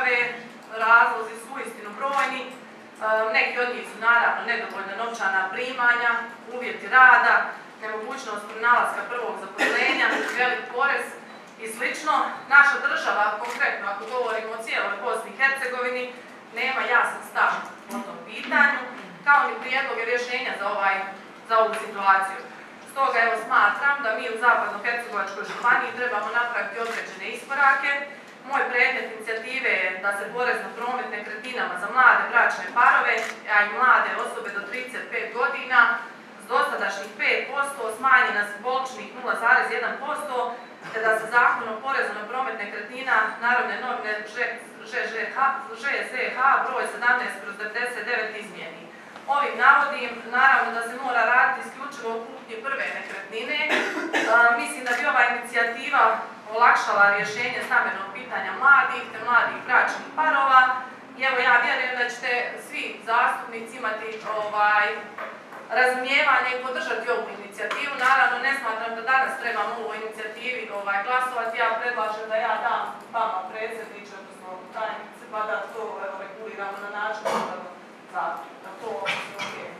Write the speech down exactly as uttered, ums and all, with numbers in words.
države. Razlozi su uistinu brojni. Neki od njih su naravno nedovoljna novčana primanja, uvjeti rada, nemogućnost pronalaska prvog zaposlenja, velik porez i slično. Naša država, konkretno ako govorimo o cijeloj Bosni i Hercegovini, nema jasan stav o tom pitanju, kao ni prijedloge rješenja za, ovaj, za ovu situaciju. Stoga evo smatram da mi u Zapadno-Hercegovačkoj županiji trebamo napraviti određene iskorake. Moj predmet inicijative je da se porez na promet nekretninama za mlade bračne parove, a i mlade osobe do trideset pet godina s dosadašnjih pet posto smanji na simboličnih nula zarez jedan posto, te da se zakon o porezu na promet nekretnina Narodne novine Ž Z H broj sedamnaest kroz devedeset devet izmijeni. Ovim navodim, naravno da se mora raditi isključivo u kupnji prve nekretnine. E, mislim da bi ova inicijativa olakšala rješenje stambenog pitanja mladih te mladih bračnih parova. I evo ja vjerujem da ćete svi zastupnici imati ovaj, razumijevanje i podržati ovu inicijativu. Naravno ne smatram da danas trebamo u ovoj inicijativi ovaj, glasovati. Ja predlažem da ja dam vama predsjedniče, odnosno tajnice, pa da to evo, reguliramo na način da to